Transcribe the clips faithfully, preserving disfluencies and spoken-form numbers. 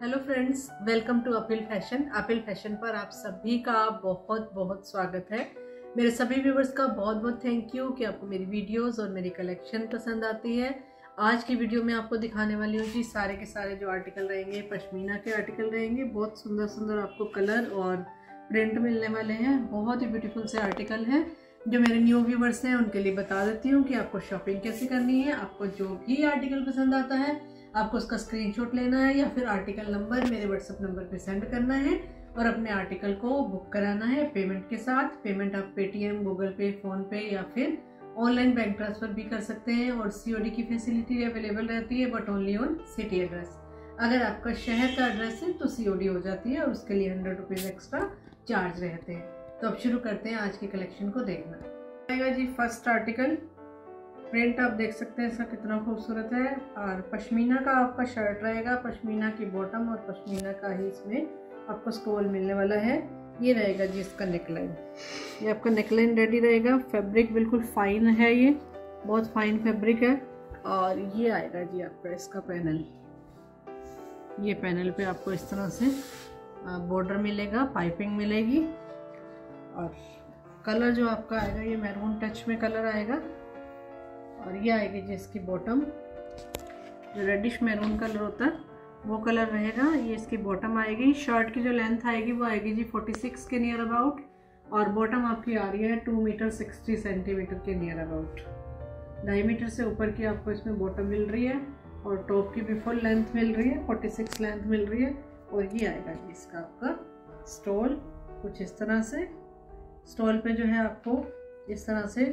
Hello friends, welcome to अपिल fashion. अपिल fashion पर आप सभी का बहुत बहुत स्वागत है। मेरे सभी व्यूवर्स का बहुत बहुत थैंक यू कि आपको मेरी वीडियोस और मेरी कलेक्शन पसंद आती है। आज की वीडियो में आपको दिखाने वाली हूँ जी सारे के सारे जो आर्टिकल रहेंगे पश्मीना के आर्टिकल रहेंगे। बहुत सुंदर सुंदर आपको कलर और प्रिंट मिलने वाले हैं। बहुत ही ब्यूटीफुल से आर्टिकल हैं जो मेरे न्यू व्यूवर्स हैं उनके लिए बता देती हूँ कि आपको शॉपिंग कैसे करनी है। आपको जो भी आर्टिकल पसंद आता है आपको उसका स्क्रीनशॉट लेना है या फिर आर्टिकल नंबर मेरे व्हाट्सएप नंबर पे सेंड करना है और अपने आर्टिकल को बुक कराना है पेमेंट के साथ। पेमेंट आप पेटीएम, गूगल पे, फोन पे या फिर ऑनलाइन बैंक ट्रांसफर भी कर सकते हैं और सीओडी की फैसिलिटी अवेलेबल रहती है but only on city address. अगर आपका शहर का एड्रेस है तो सीओडी हो जाती है और उसके लिए हंड्रेड रुपीज़ एक्स्ट्रा चार्ज रहते हैं। तो अब शुरू करते हैं आज की कलेक्शन को देखना। आएगा जी फर्स्ट आर्टिकल। प्रिंट आप देख सकते हैं इसका कितना खूबसूरत है और पश्मीना का आपका शर्ट रहेगा। पश्मीना की बॉटम और पश्मीना का ही इसमें आपको स्टोल मिलने वाला है। ये रहेगा जी इसका नेकलाइन। ये आपका नेकलाइन रेडी रहेगा। फैब्रिक बिल्कुल फाइन है, ये बहुत फाइन फैब्रिक है। और ये आएगा जी आपका इसका पैनल। ये पैनल पे आपको इस तरह से बॉर्डर मिलेगा, पाइपिंग मिलेगी और कलर जो आपका आएगा ये मैरून टच में कलर आएगा। और ये आएगी जी इसकी बॉटम, जो रेडिश मैरून कलर होता है वो कलर रहेगा। ये इसकी बॉटम आएगी। शर्ट की जो लेंथ आएगी वो आएगी जी छियालीस के नियर अबाउट और बॉटम आपकी आ रही है टू मीटर सिक्सटी सेंटीमीटर के नियर अबाउट। ढाई मीटर से ऊपर की आपको इसमें बॉटम मिल रही है और टॉप की भी फुल लेंथ मिल रही है, छियालीस लेंथ मिल रही है। और ये आएगा जी इसका आपका स्टोल कुछ इस तरह से। स्टोल पे जो है आपको इस तरह से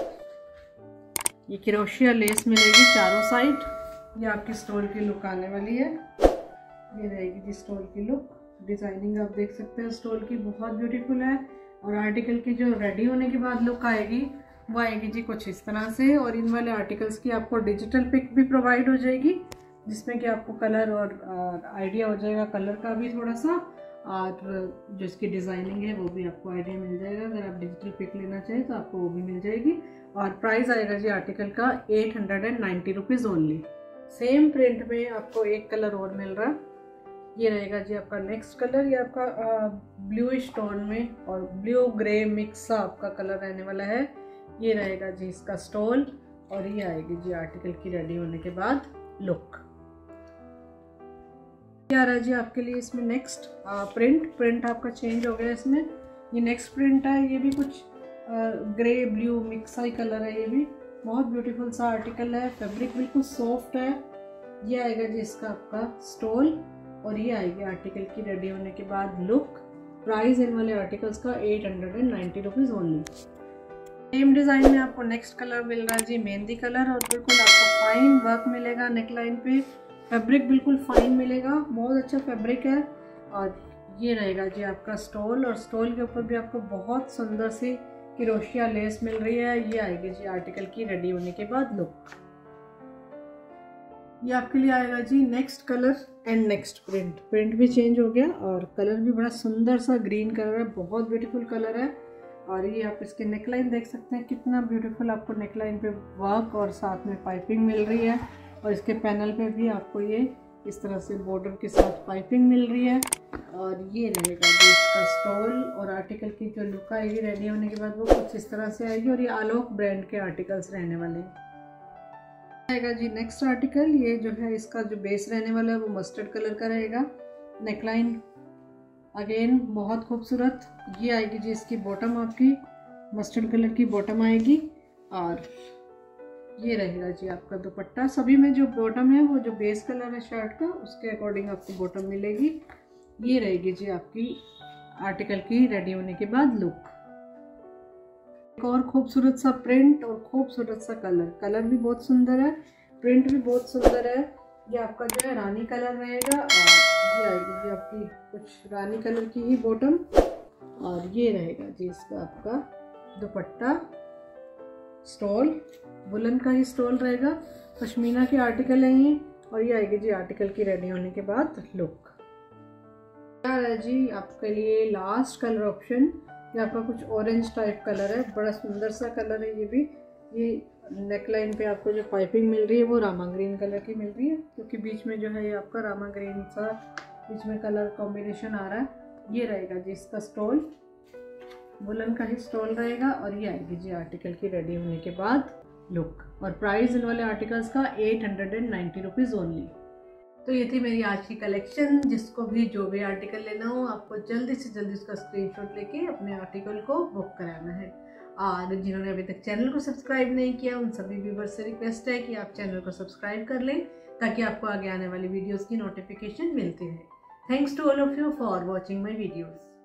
ये क्रोशिया लेस मिलेगी चारों साइड। ये आपकी स्टोल की लुक आने वाली है। ये रहेगी जी स्टोल की लुक। डिजाइनिंग आप देख सकते हैं स्टोल की बहुत ब्यूटीफुल है। और आर्टिकल की जो रेडी होने के बाद लुक आएगी वो आएगी जी कुछ इस तरह से। और इन वाले आर्टिकल्स की आपको डिजिटल पिक भी प्रोवाइड हो जाएगी जिसमें कि आपको कलर और आइडिया हो जाएगा, कलर का भी थोड़ा सा, और जो इसकी डिज़ाइनिंग है वो भी आपको आइडिया मिल जाएगा। अगर आप डिजिटल पिक लेना चाहें तो आपको वो भी मिल जाएगी। और प्राइस आएगा जी आर्टिकल का eight hundred and ninety rupees only. Same print में आपको एक कलर और मिल रहा। ये रहेगा जी आपका नेक्स्ट कलर। ये आपका ब्लूइश टोन में और ब्लू ग्रे मिक्स आपका कलर रहने वाला है। ये रहेगा जी इसका स्टोल और ये आएगी जी आर्टिकल की रेडी होने के बाद लुक। ये आ रहा है जी आपके लिए इसमें नेक्स्ट प्रिंट। प्रिंट आपका चेंज हो गया इसमें। ये नेक्स्ट प्रिंट है। ये भी कुछ ग्रे ब्लू मिक्स ही कलर है। ये भी बहुत ब्यूटीफुल सा आर्टिकल है। फैब्रिक बिल्कुल सॉफ्ट है। ये आएगा जी इसका आपका स्टोल और ये आएगी आर्टिकल की रेडी होने के बाद लुक। प्राइस इन वाले आर्टिकल्स का eight hundred and ninety rupees only. Same design में आपको नेक्स्ट कलर मिल रहा है जी मेहंदी कलर। और बिल्कुल आपको फाइन वर्क मिलेगा नेकलाइन पे। फैब्रिक बिल्कुल फाइन मिलेगा, बहुत अच्छा फैब्रिक है। और ये रहेगा जी आपका स्टोल और स्टोल के ऊपर भी आपको बहुत सुंदर सी क्रोशिया लेस मिल रही है। ये आएगी जी आर्टिकल की रेडी होने के बाद लुक। ये आपके लिए आएगा जी next colour and next print. Print भी चेंज हो गया और कलर भी बड़ा सुंदर सा ग्रीन कलर है, बहुत ब्यूटीफुल कलर है। और ये आप इसके नेकलाइन देख सकते हैं कितना ब्यूटीफुल आपको नेकलाइन पे वर्क और साथ में पाइपिंग मिल रही है। और इसके पैनल पे भी आपको ये इस तरह से बॉर्डर के साथ पाइपिंग मिल रही है। और ये रहेगा जी इसका स्टोल और आर्टिकल की जो लुक आएगी रेडी होने के बाद वो कुछ इस तरह से आएगी। और ये आलोक ब्रांड के आर्टिकल्स रहने वाले हैं। आएगा जी नेक्स्ट आर्टिकल। ये जो है इसका जो बेस रहने वाला है वो मस्टर्ड कलर का रहेगा। नेकलाइन अगेन बहुत खूबसूरत। ये आएगी जी इसकी बॉटम, आपकी मस्टर्ड कलर की बॉटम आएगी। और ये रहेगा जी आपका दुपट्टा। सभी में जो बॉटम है वो जो बेस कलर है शर्ट का उसके अकॉर्डिंग आपको बॉटम मिलेगी। ये रहेगी जी आपकी आर्टिकल की रेडी होने के बाद लुक। एक और खूबसूरत सा प्रिंट और खूबसूरत सा कलर। कलर भी बहुत सुंदर है, प्रिंट भी बहुत सुंदर है। ये आपका जो है रानी कलर रहेगा और ये आएगी जी आपकी कुछ रानी कलर की ही बॉटम। और ये रहेगा जी इसका आपका दुपट्टा। स्टोल वुलन का ही स्टोल रहेगा। पश्मीना के आर्टिकल है ये। और ये आएगी जी आर्टिकल की रेडी होने के बाद लुक। है जी आपके लिए लास्ट कलर ऑप्शन। ये आपका कुछ ऑरेंज टाइप कलर है, बड़ा सुंदर सा कलर है ये भी। ये नेकलाइन पे आपको जो पाइपिंग मिल रही है वो रामा ग्रीन कलर की मिल रही है क्योंकि बीच में जो है ये आपका रामा ग्रीन सा बीच में कलर कॉम्बिनेशन आ रहा है। ये रहेगा जी इसका स्टोल, वुलन का ही स्टोल रहेगा। और ये आएगी जी आर्टिकल की रेडी होने के बाद लुक। और प्राइस इन वाले आर्टिकल्स का eight hundred and ninety rupees only. तो ये थी मेरी आज की कलेक्शन। जिसको भी जो भी आर्टिकल लेना हो आपको जल्दी से जल्दी उसका स्क्रीनशॉट लेके अपने आर्टिकल को बुक कराना है। और जिन्होंने अभी तक चैनल को सब्सक्राइब नहीं किया उन सभी व्यूवर्स से रिक्वेस्ट है कि आप चैनल को सब्सक्राइब कर लें ताकि आपको आगे आने वाली वीडियोस की नोटिफिकेशन मिलती रहे। Thanks to all of you for watching my videos.